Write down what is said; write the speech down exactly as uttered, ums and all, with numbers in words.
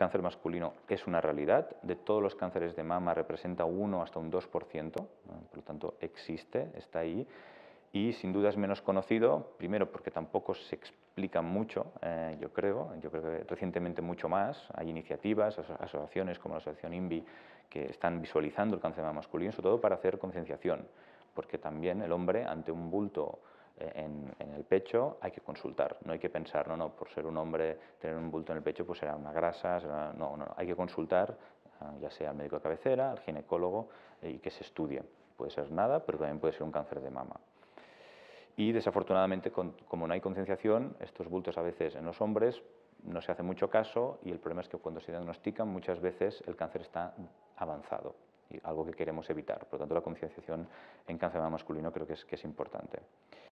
cáncer masculino es una realidad. De todos los cánceres de mama representa uno hasta un dos por ciento, ¿no? Por lo tanto existe, está ahí. Y sin duda es menos conocido, primero porque tampoco se explica mucho, eh, yo creo, yo creo que recientemente mucho más. Hay iniciativas, asociaciones como la Asociación INVI que están visualizando el cáncer de mama masculino, sobre todo para hacer concienciación, porque también el hombre ante un bulto en, en el pecho hay que consultar, no hay que pensar, no, no, por ser un hombre, tener un bulto en el pecho pues será una grasa, será, no, no, hay que consultar, ya sea al médico de cabecera, al ginecólogo, y que se estudie. Puede ser nada, pero también puede ser un cáncer de mama. Y desafortunadamente, con, como no hay concienciación, estos bultos a veces en los hombres no se hace mucho caso y el problema es que cuando se diagnostican muchas veces el cáncer está avanzado, y algo que queremos evitar. Por lo tanto, la concienciación en cáncer de mama masculino creo que es, que es importante.